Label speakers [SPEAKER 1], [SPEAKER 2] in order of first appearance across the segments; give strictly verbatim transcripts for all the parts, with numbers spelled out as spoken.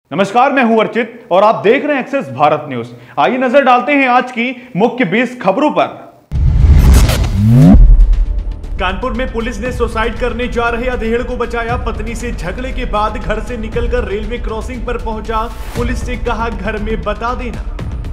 [SPEAKER 1] नमस्कार, मैं हूं अर्चित और आप देख रहे हैं एक्सेस भारत न्यूज। आइए नजर डालते हैं आज की मुख्य बीस खबरों पर। कानपुर में पुलिस ने सुसाइड करने जा रहे अधेड़ को बचाया। पत्नी से झगड़े के बाद घर से निकलकर रेलवे क्रॉसिंग पर पहुंचा। पुलिस से कहा घर में बता देना।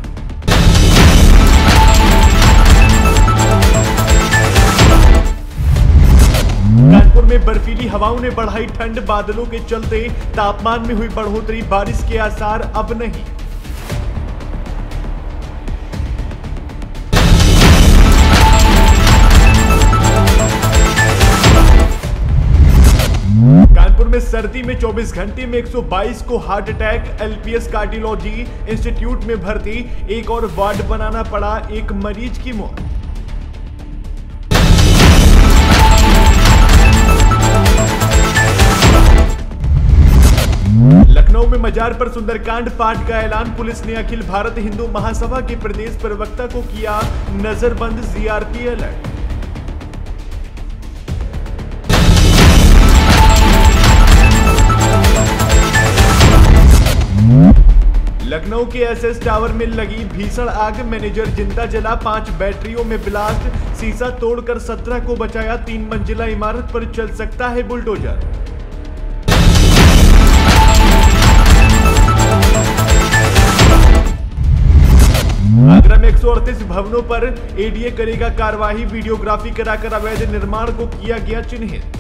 [SPEAKER 1] कानपुर में बर्फीली हवाओं ने बढ़ाई ठंड। बादलों के चलते तापमान में हुई बढ़ोतरी। बारिश के आसार अब नहीं। कानपुर में सर्दी में चौबीस घंटे में एक सौ बाईस को heart attack. LPS cardiology institute में भर्ती। एक और वार्ड बनाना पड़ा। एक मरीज की मौत। लखनऊ में मजार पर सुंदरकांड पाठ का ऐलान। पुलिस ने अखिल भारत हिंदू महासभा के प्रदेश प्रवक्ता को किया नजरबंद। GRP alert. लखनऊ के एसएस टावर में लगी भीषण आग। मैनेजर जिंदा जला। पांच बैटरियों में ब्लास्ट। शीशा तोड़कर सत्रह को बचाया। तीन मंजिला इमारत पर चल सकता है बुलडोजर। आगरा में एक सौ अड़तीस भवनों पर एडीए करेगा कार्रवाई। वीडियोग्राफी कराकर अवैध निर्माण को किया गया चिन्हित।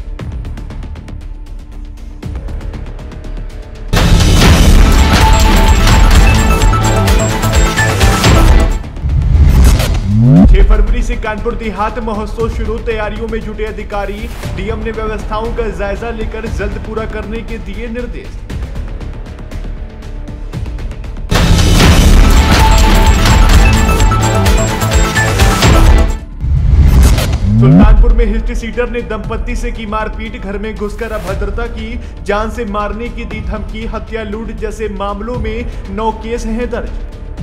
[SPEAKER 1] छह फरवरी से कानपुर देहात महोत्सव शुरू। तैयारियों में जुटे अधिकारी। डीएम ने व्यवस्थाओं का जायजा लेकर जल्द पूरा करने के दिए निर्देश। सुल्तानपुर में हिस्ट्री सीटर ने दंपत्ति से की मारपीट। घर में घुसकर अभद्रता की। जान से मारने की दी धमकी। हत्या लूट जैसे मामलों में नौ केस हैं दर्ज।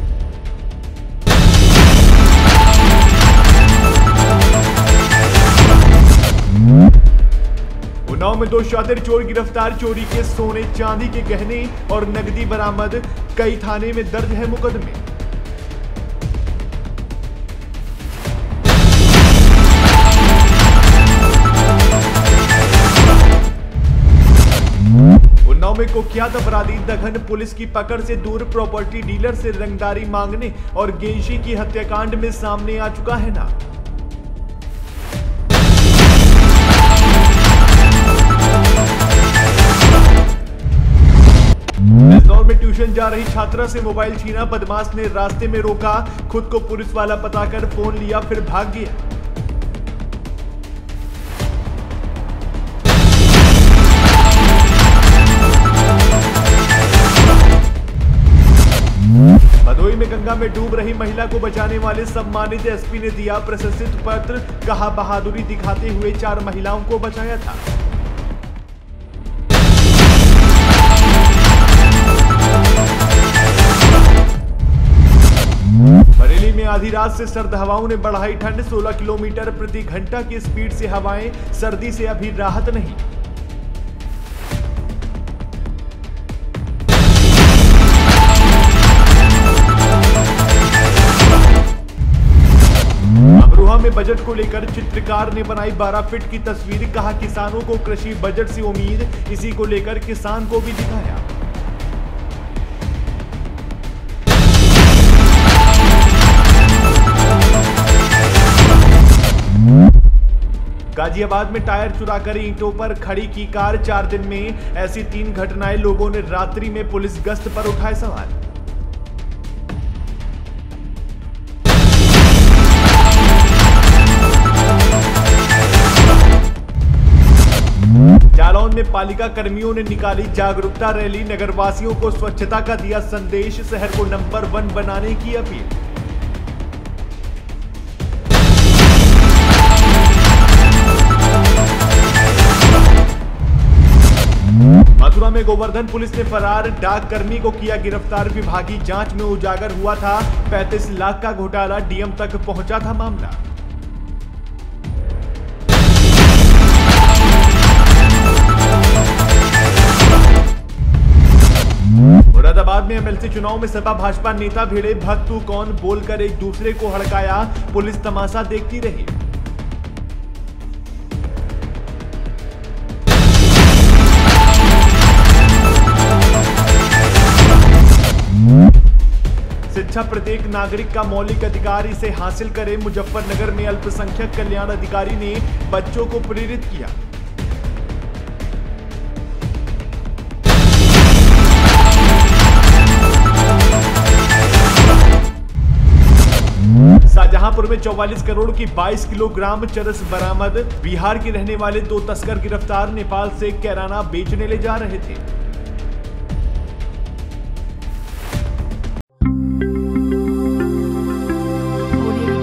[SPEAKER 1] उन्नाव में दो शातिर चोर गिरफ्तार। चोरी के सोने चांदी के गहने और नकदी बरामद। कई थाने में दर्ज है मुकदमे। उन्नाव में कुख्यात अपराधी दघन पुलिस की पकड़ से दूर। प्रॉपर्टी डीलर से रंगदारी मांगने और गेंशी की हत्याकांड में सामने आ चुका है ना। इंदौर में ट्यूशन जा रही छात्रा से मोबाइल छीना। बदमाश ने रास्ते में रोका। खुद को पुलिस वाला बताकर फोन लिया फिर भाग गया। भदोई में गंगा में डूब रही महिला को बचाने वाले सम्मानित एसपी ने दिया प्रशस्ति पत्र। कहा बहादुरी दिखाते हुए चार महिलाओं को बचाया था। बरेली में आधी रात से सर्द हवाओं ने बढ़ाई ठंड। सोलह किलोमीटर प्रति घंटा की स्पीड से हवाएं। सर्दी से अभी राहत नहीं। अमरोहा में बजट को लेकर चित्रकार ने बनाई बारह फीट की तस्वीर। कहा किसानों को कृषि बजट से उम्मीद। इसी को लेकर किसान को भी दिखाया। गाजियाबाद में टायर चुराकर ईंटों पर खड़ी की कार। चार दिन में ऐसी तीन घटनाएं। लोगों ने रात्रि में पुलिस गश्त पर उठाए सवाल। जालौन में पालिका कर्मियों ने निकाली जागरूकता रैली। नगरवासियों को स्वच्छता का दिया संदेश। शहर को नंबर वन बनाने की अपील। मथुरा में गोवर्धन पुलिस ने फरार डाक कर्मी को किया गिरफ्तार। विभागीय जांच में उजागर हुआ था पैंतीस लाख का घोटाला। डीएम तक पहुंचा था मामला। मुरादाबाद में एमएलसी चुनाव में सपा भाजपा नेता भिड़े, भक्त तू कौन बोलकर एक दूसरे को हड़काया, पुलिस तमाशा देखती रही। शिक्षा प्रत्येक नागरिक का मौलिक अधिकार, इसे हासिल करे। मुजफ्फरनगर में अल्पसंख्यक कल्याण अधिकारी ने बच्चों को प्रेरित किया। शाहजहांपुर में चौवालीस करोड़ की बाईस किलोग्राम चरस बरामद। बिहार के रहने वाले दो तस्कर गिरफ्तार, नेपाल से कैराना बेचने ले जा रहे थे।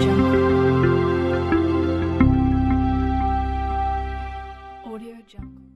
[SPEAKER 2] Audio Jungle.